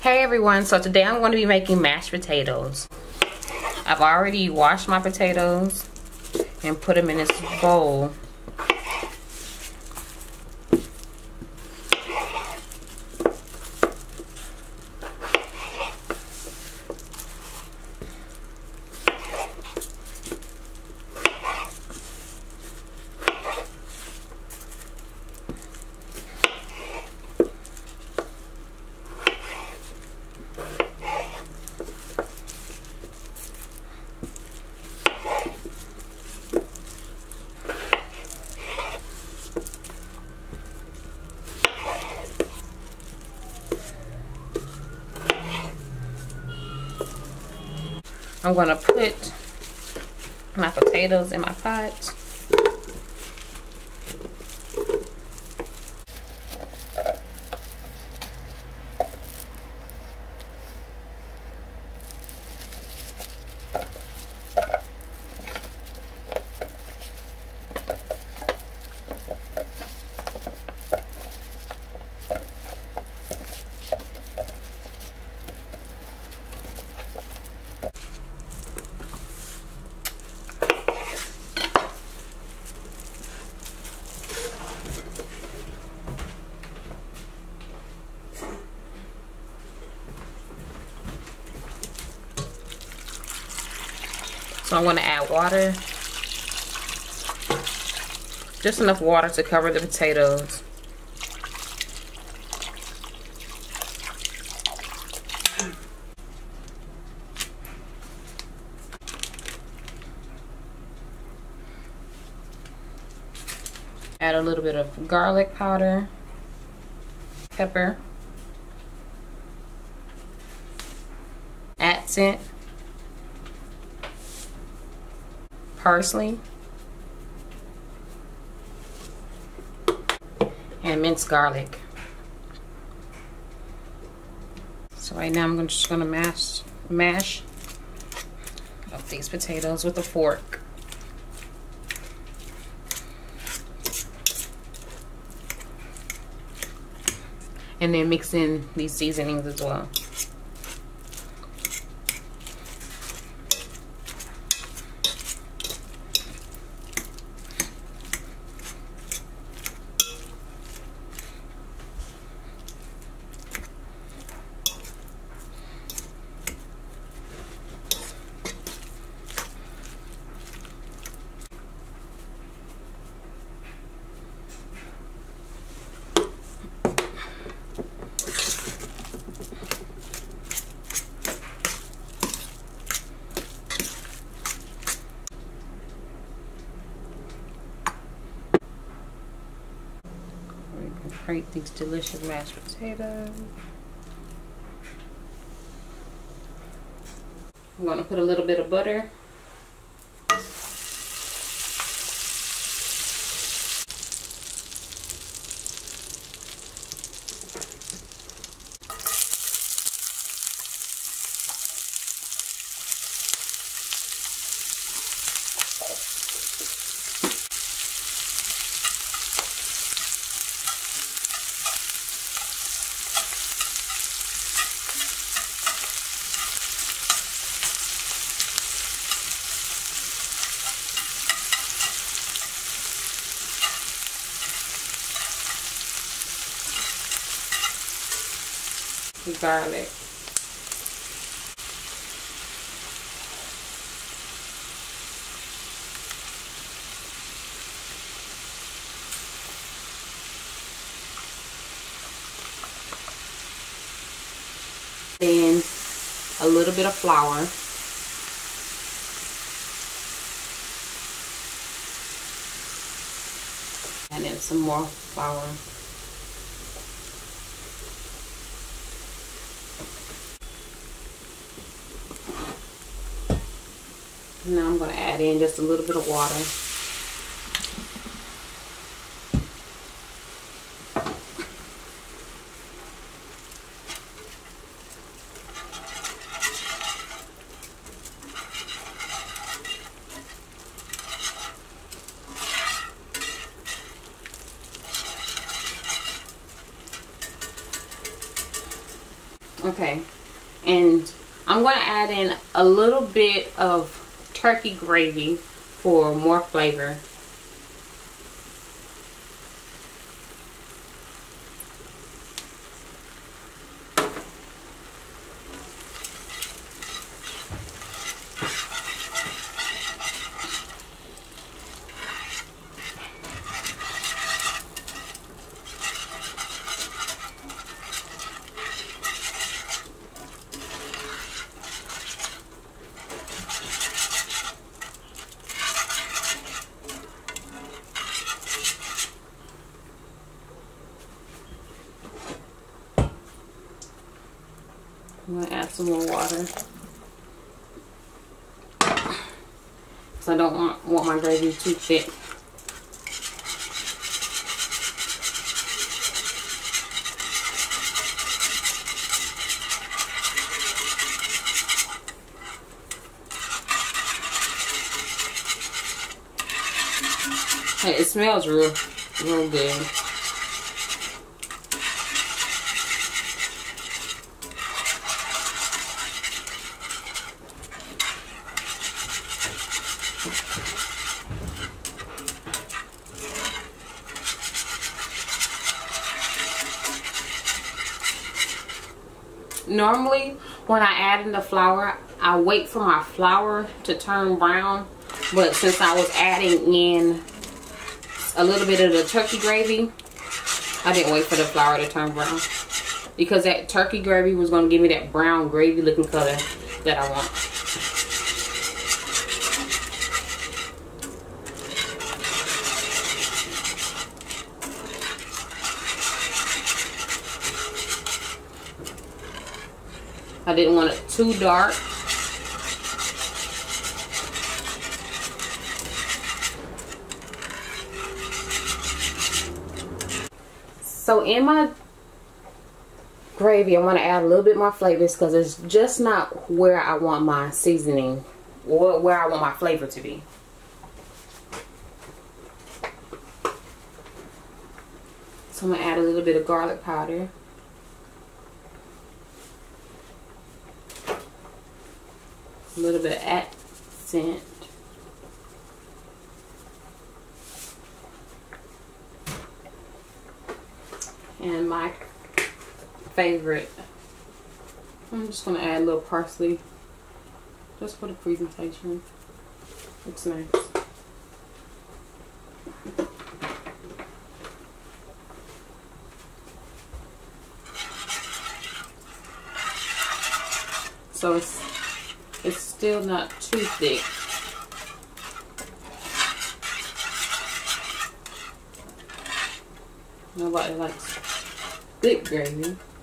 Hey everyone, so today I'm going to be making mashed potatoes. I've already washed my potatoes and put them in this bowl. I'm going to put my potatoes in my pot. So I'm going to add water, just enough water to cover the potatoes. Add a little bit of garlic powder, pepper, accent, parsley, and minced garlic. So right now I'm just gonna mash up these potatoes with a fork. And then mix in these seasonings as well. Create these delicious mashed potatoes. I'm going to put a little bit of butter. Garlic. Then a little bit of flour. And then some more flour. Now I'm going to add in just a little bit of water. Okay, and I'm going to add in a little bit of turkey gravy for more flavor. I'm going to add some more water because I don't want my gravy too thick. Hey, it smells real good. Normally, when I add in the flour, I wait for my flour to turn brown. But since I was adding in a little bit of the turkey gravy, I didn't wait for the flour to turn brown. Because that turkey gravy was going to give me that brown gravy looking color that I want. I didn't want it too dark. So in my gravy, I want to add a little bit more flavors because it's just not where I want my seasoning or where I want my flavor to be. So I'm going to add a little bit of garlic powder. A little bit of accent. And my favorite, I'm just going to add a little parsley just for the presentation. Looks nice. So it's still not too thick. Nobody likes thick gravy.